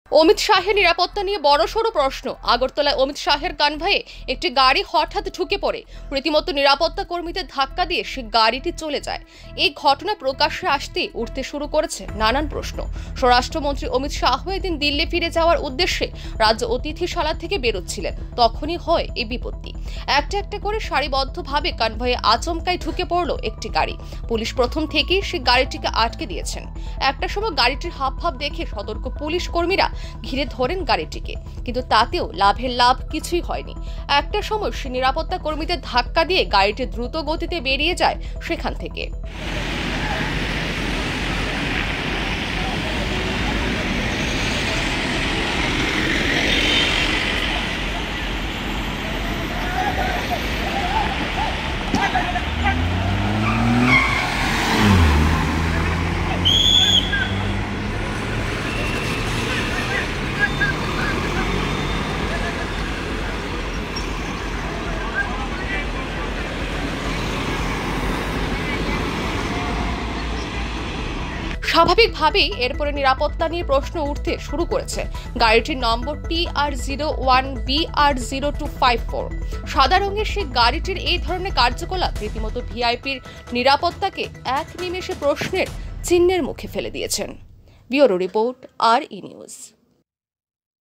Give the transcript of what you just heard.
অমিত শাহের নিরাপত্তা নিয়ে বড়সড় প্রশ্ন। আগরতলায় অমিত শাহের কনভয়ে একটি গাড়ি হঠাৎ ঢুকে পড়ে রীতিমতো নিরাপত্তা কর্মীদের ধাক্কা দিয়ে সে গাড়িটি চলে যায়। এই ঘটনা প্রকাশ্যে আসতেই উঠতে শুরু করেছে নানান প্রশ্ন। স্বরাষ্ট্রমন্ত্রী অমিত শাহ এদিন দিল্লি ফিরে যাওয়ার উদ্দেশ্যে রাজ্য অতিথিশালা থেকে বেরোচ্ছিলেন, তখনই হয় এই বিপত্তি। একটা একটা করে সারিবদ্ধভাবে কনভয়ে আচমকাই ঢুকে পড়ল একটি গাড়ি। পুলিশ প্রথম থেকেই সেই গাড়িটিকে আটকে দিয়েছেন। একটা সময় গাড়িটির হাবভাব দেখে সতর্ক পুলিশ কর্মীরা ঘিরে ধরেন গাড়িটিকে, কিন্তু তাতেও লাভের লাভ কিছুই হয়নি। একটা সময় সে নিরাপত্তা কর্মীদের ধাক্কা দিয়ে গাড়িটি দ্রুত গতিতে বেরিয়ে যায় সেখান থেকে। স্বাভাবিকভাবেই এরপরে নিরাপত্তা নিয়ে প্রশ্ন উঠতে শুরু করেছে। গাড়িটির নম্বর TR01BR0254। সাদা রঙের সেই গাড়িটির এই ধরনের কার্যকলাপ রীতিমতো ভিআইপির নিরাপত্তাকে এক নিমেষে প্রশ্নের চিহ্নের মুখে ফেলে দিয়েছেন। Bureau report, RE news.